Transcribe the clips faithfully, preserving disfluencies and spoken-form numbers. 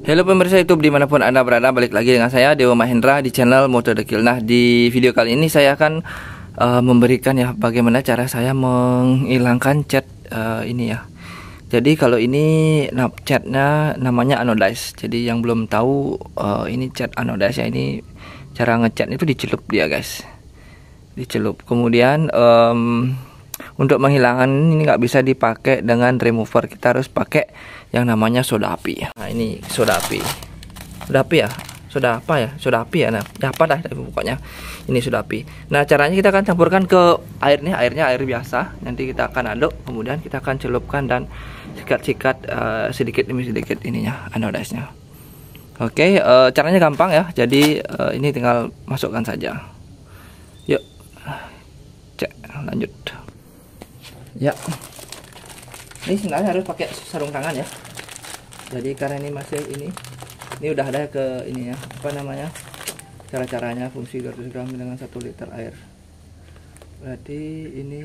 Halo pemirsa YouTube dimanapun Anda berada, balik lagi dengan saya Dewa Mahendra di channel Moto The Kill. Nah, di video kali ini saya akan uh, memberikan ya bagaimana cara saya menghilangkan cat uh, ini ya. Jadi kalau ini nah, catnya namanya anodize. Jadi yang belum tahu uh, ini cat anodize ya, ini cara ngecat itu dicelup dia guys, dicelup. Kemudian um, untuk menghilangkan ini nggak bisa dipakai dengan remover, kita harus pakai yang namanya soda api. Nah ini soda api, soda api ya, soda apa ya, soda api ya. Nah apa dah pokoknya ini soda api. Nah caranya kita akan campurkan ke airnya, airnya air biasa. Nanti kita akan aduk, kemudian kita akan celupkan dan sikat-sikat uh, sedikit demi sedikit ininya, anodize-nya. Oke, uh, caranya gampang ya. Jadi uh, ini tinggal masukkan saja. Yuk, cek lanjut. Ya, ini sebenarnya harus pakai sarung tangan ya. Jadi karena ini masih ini, ini udah ada ke ini ya, apa namanya, cara-caranya fungsi dua ratus gram dengan satu liter air. Berarti ini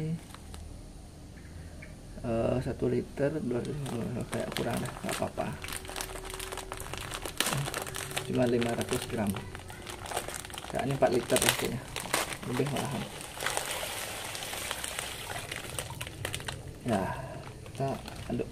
uh, satu liter dua ratus kayak kurang dah, nggak apa-apa. Cuma lima ratus gram. Kayak ini empat liter ya kayaknya, lebih malahan. Nah, kita aduk.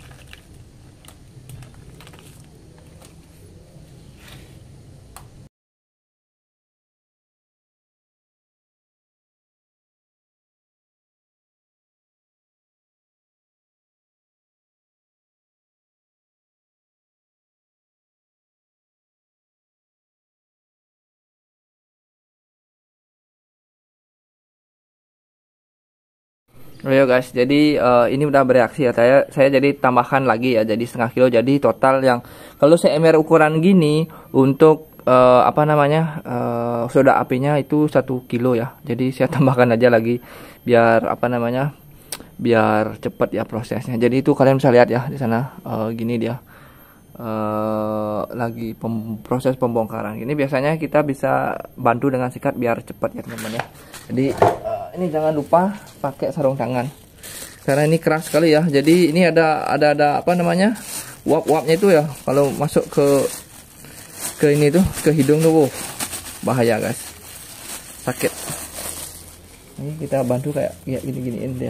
Oh ya guys, jadi uh, ini udah bereaksi ya. Saya saya jadi tambahkan lagi ya, jadi setengah kilo. Jadi total yang kalau saya ember ukuran gini untuk uh, apa namanya uh, soda apinya itu satu kilo ya. Jadi saya tambahkan aja lagi biar apa namanya biar cepat ya prosesnya. Jadi itu kalian bisa lihat ya di sana uh, gini dia uh, lagi pem proses pembongkaran. Ini biasanya kita bisa bantu dengan sikat biar cepat ya teman-teman ya. Jadi uh, ini jangan lupa pakai sarung tangan karena ini keras sekali ya. Jadi ini ada ada ada apa namanya uap-uapnya itu ya, kalau masuk ke ke ini tuh ke hidung tuh, wow, bahaya guys, sakit. Ini kita bantu kayak ya gini-giniin dia.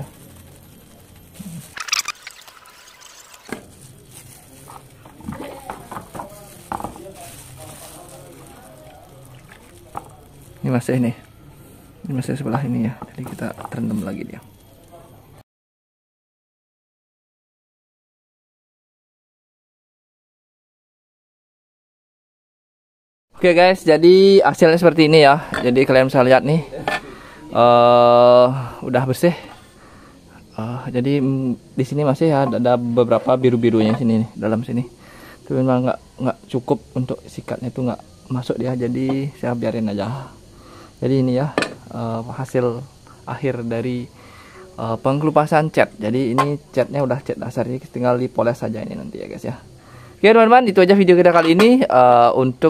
Ini masih ini ini masih sebelah ini ya, jadi kita terendam lagi dia. Oke guys, jadi hasilnya seperti ini ya. Jadi kalian bisa lihat nih, uh, udah bersih. Uh, jadi di sini masih ada, ada beberapa biru-birunya sini nih, dalam sini. Tapi memang nggak nggak cukup untuk sikatnya itu nggak masuk dia. Jadi saya biarin aja. Jadi ini ya. Uh, hasil akhir dari uh, pengkelupasan cat. Jadi ini catnya udah cat dasarnya, tinggal dipoles saja ini nanti ya guys ya. Oke teman-teman, itu aja video kita kali ini uh, untuk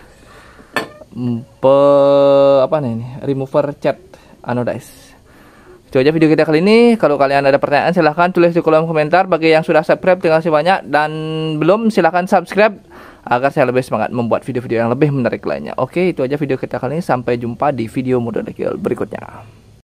pe, apa nih ini remover cat anodize. Itu aja video kita kali ini. Kalau kalian ada pertanyaan silahkan tulis di kolom komentar. Bagi yang sudah subscribe terima kasih banyak, dan belum silahkan subscribe agar saya lebih semangat membuat video-video yang lebih menarik lainnya. Oke, itu aja video kita kali ini. Sampai jumpa di video Moto The Kill berikutnya.